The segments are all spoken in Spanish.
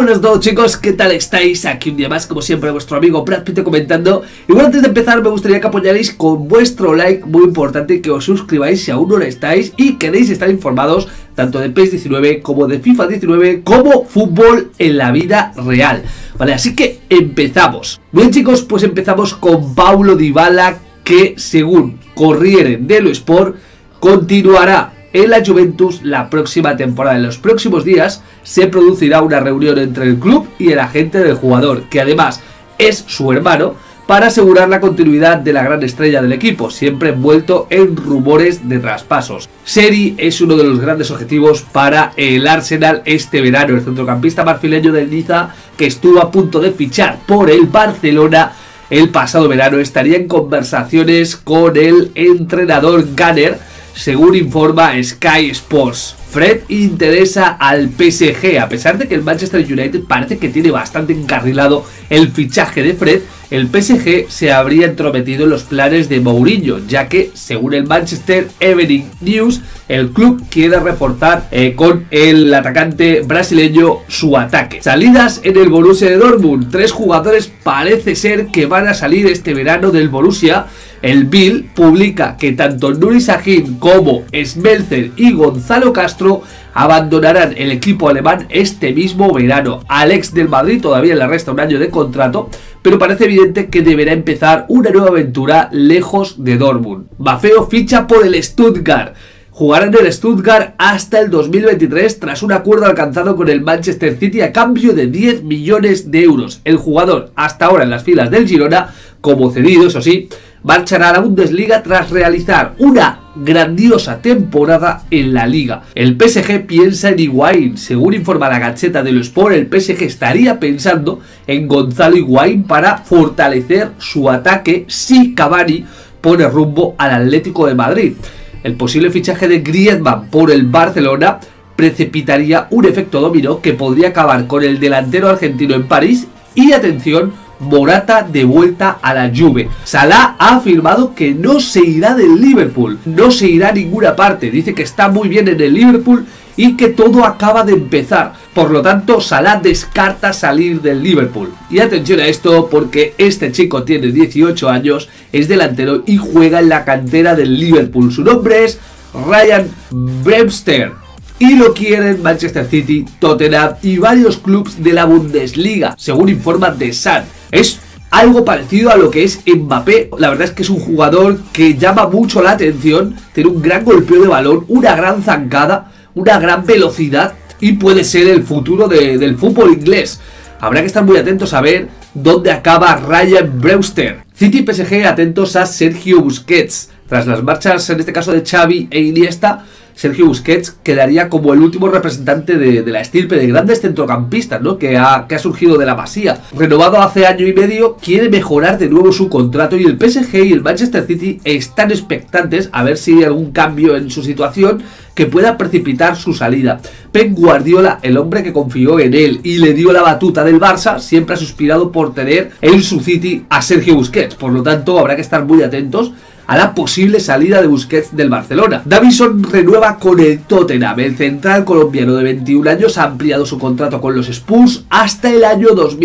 buenas a todos, chicos, ¿qué tal estáis? Aquí un día más, como siempre, vuestro amigo Brad Pitt comentando. Y bueno, antes de empezar me gustaría que apoyarais con vuestro like, muy importante, que os suscribáis si aún no lo estáis y queréis estar informados tanto de PES 19 como de FIFA 19 como fútbol en la vida real. Vale, así que empezamos. Bien, chicos, pues empezamos con Paulo Dybala, que según Corriere dello Sport continuará en la Juventus la próxima temporada. En los próximos días se producirá una reunión entre el club y el agente del jugador, que además es su hermano, para asegurar la continuidad de la gran estrella del equipo, siempre envuelto en rumores de traspasos. Seri es uno de los grandes objetivos para el Arsenal este verano. El centrocampista marfileño del Niza, que estuvo a punto de fichar por el Barcelona el pasado verano, estaría en conversaciones con el entrenador Gunner, según informa Sky Sports. Fred interesa al PSG. A pesar de que el Manchester United parece que tiene bastante encarrilado el fichaje de Fred, el PSG se habría entrometido en los planes de Mourinho, ya que, según el Manchester Evening News, el club quiere reforzar con el atacante brasileño su ataque. Salidas en el Borussia de Dortmund. 3 jugadores parece ser que van a salir este verano del Borussia. El Bild publica que tanto Nuri Sahin como Schmelzer y Gonzalo Castro abandonarán el equipo alemán este mismo verano. Al ex del Madrid todavía le resta un año de contrato, pero parece evidente que deberá empezar una nueva aventura lejos de Dortmund. Maffeo ficha por el Stuttgart. Jugará en el Stuttgart hasta el 2023 tras un acuerdo alcanzado con el Manchester City a cambio de 10 millones de euros. El jugador, hasta ahora en las filas del Girona, como cedido, eso sí, marchará a la Bundesliga tras realizar una grandiosa temporada en la liga. El PSG piensa en Higuaín. Según informa la Gazzetta dello Sport, el PSG estaría pensando en Gonzalo Higuaín para fortalecer su ataque si Cavani pone rumbo al Atlético de Madrid. El posible fichaje de Griezmann por el Barcelona precipitaría un efecto dominó que podría acabar con el delantero argentino en París y, atención, Morata de vuelta a la Juve. Salah ha afirmado que no se irá del Liverpool, no se irá a ninguna parte. Dice que está muy bien en el Liverpool y que todo acaba de empezar. Por lo tanto, Salah descarta salir del Liverpool. Y atención a esto, porque este chico tiene 18 años, es delantero y juega en la cantera del Liverpool. Su nombre es Ryan Brewster y lo quieren Manchester City, Tottenham y varios clubes de la Bundesliga, según informa The Sun. Es algo parecido a lo que es Mbappé. La verdad es que es un jugador que llama mucho la atención, tiene un gran golpeo de balón, una gran zancada, una gran velocidad y puede ser el futuro del fútbol inglés. Habrá que estar muy atentos a ver dónde acaba Ryan Brewster. City y PSG atentos a Sergio Busquets. Tras las marchas, en este caso de Xavi e Iniesta, Sergio Busquets quedaría como el último representante de la estirpe de grandes centrocampistas, ¿no? que ha surgido de la Masía. Renovado hace año y medio, quiere mejorar de nuevo su contrato y el PSG y el Manchester City están expectantes a ver si hay algún cambio en su situación que pueda precipitar su salida. Pep Guardiola, el hombre que confió en él y le dio la batuta del Barça, siempre ha suspirado por tener en su City a Sergio Busquets. Por lo tanto, habrá que estar muy atentos a la posible salida de Busquets del Barcelona. Davinson renueva con el Tottenham. El central colombiano de 21 años ha ampliado su contrato con los Spurs hasta el año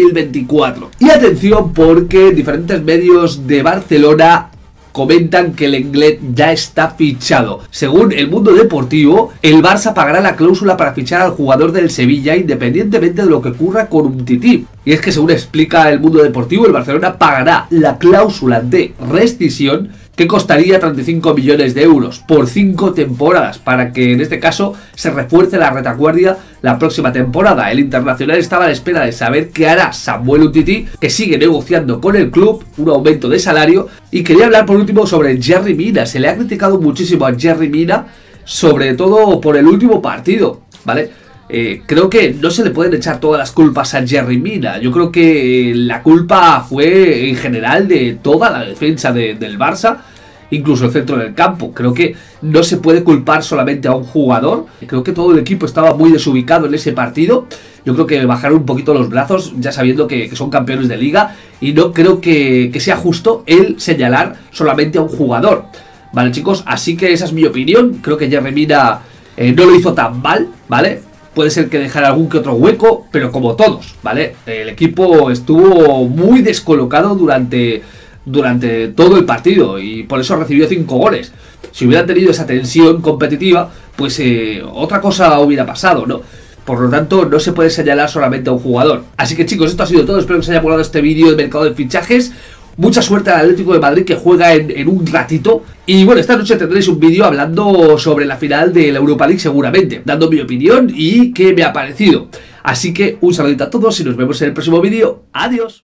2024. Y atención, porque diferentes medios de Barcelona comentan que el Lenglet ya está fichado. Según El Mundo Deportivo, el Barça pagará la cláusula para fichar al jugador del Sevilla independientemente de lo que ocurra con Umtiti. Y es que, según explica El Mundo Deportivo, el Barcelona pagará la cláusula de rescisión que costaría 35 millones de euros por 5 temporadas, para que en este caso se refuerce la retaguardia la próxima temporada. El internacional estaba a la espera de saber qué hará Samuel Umtiti, que sigue negociando con el club un aumento de salario. Y quería hablar por último sobre Yerry Mina. Se le ha criticado muchísimo a Yerry Mina, sobre todo por el último partido, ¿vale? Creo que no se le pueden echar todas las culpas a Yerry Mina. Yo creo que la culpa fue en general de toda la defensa del Barça, incluso el centro del campo. Creo que no se puede culpar solamente a un jugador. Creo que todo el equipo estaba muy desubicado en ese partido. Yo creo que bajaron un poquito los brazos, ya sabiendo que son campeones de liga, y no creo que sea justo el señalar solamente a un jugador. Vale, chicos, así que esa es mi opinión. Creo que Yerry Mina no lo hizo tan mal, ¿vale? puede ser que dejara algún que otro hueco, pero como todos, ¿vale? El equipo estuvo muy descolocado durante todo el partido y por eso recibió 5 goles. Si hubieran tenido esa tensión competitiva, pues otra cosa hubiera pasado, ¿no? Por lo tanto, no se puede señalar solamente a un jugador. Así que chicos, esto ha sido todo. Espero que os haya molado este vídeo del mercado de fichajes. Mucha suerte al Atlético de Madrid, que juega en un ratito. Y bueno, esta noche tendréis un vídeo hablando sobre la final de la Europa League seguramente, dando mi opinión y qué me ha parecido. Así que un saludito a todos y nos vemos en el próximo vídeo. Adiós.